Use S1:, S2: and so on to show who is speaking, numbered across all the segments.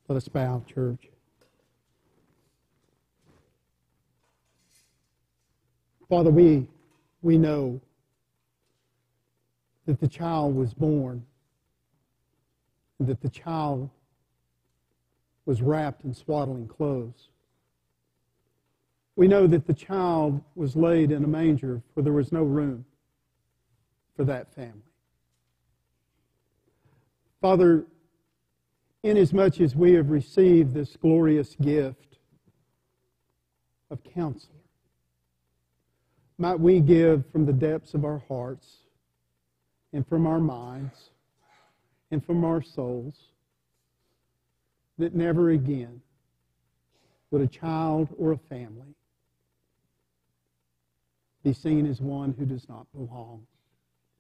S1: Let us bow, church. Father, we know that the child was born, and that the child was wrapped in swaddling clothes. We know that the child was laid in a manger, for there was no room for that family. Father, inasmuch as we have received this glorious gift of Counselor, might we give from the depths of our hearts and from our minds and from our souls that never again would a child or a family be seen as one who does not belong.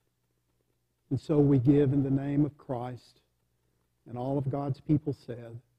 S1: And so we give in the name of Christ, and all of God's people said,